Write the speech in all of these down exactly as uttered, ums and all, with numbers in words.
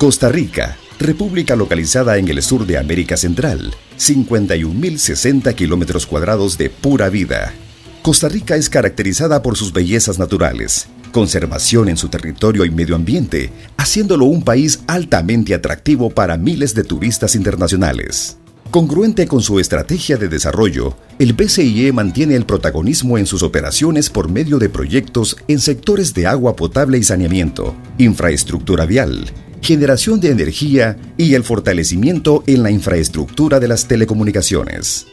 Costa Rica, república localizada en el sur de América Central, cincuenta y un mil sesenta kilómetros cuadrados de pura vida. Costa Rica es caracterizada por sus bellezas naturales, conservación en su territorio y medio ambiente, haciéndolo un país altamente atractivo para miles de turistas internacionales. Congruente con su estrategia de desarrollo, el B C I E mantiene el protagonismo en sus operaciones por medio de proyectos en sectores de agua potable y saneamiento, infraestructura vial, generación de energía y el fortalecimiento en la infraestructura de las telecomunicaciones.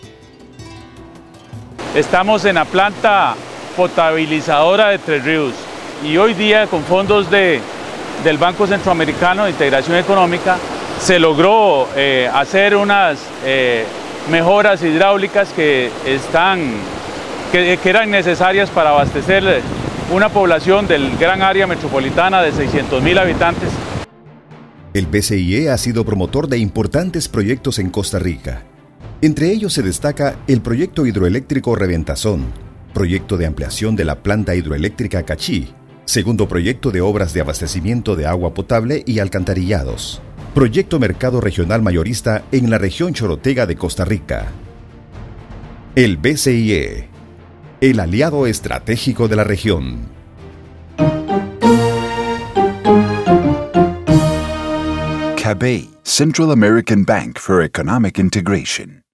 Estamos en la planta potabilizadora de Tres Ríos y hoy día con fondos de, del Banco Centroamericano de Integración Económica se logró eh, hacer unas eh, mejoras hidráulicas que, están, que, que eran necesarias para abastecer una población del gran área metropolitana de seiscientos mil habitantes. El B C I E ha sido promotor de importantes proyectos en Costa Rica. Entre ellos se destaca el proyecto hidroeléctrico Reventazón, proyecto de ampliación de la planta hidroeléctrica Cachí, segundo proyecto de obras de abastecimiento de agua potable y alcantarillados, proyecto Mercado Regional Mayorista en la región Chorotega de Costa Rica. El B C I E, el aliado estratégico de la región. C A B E, Central American Bank for Economic Integration.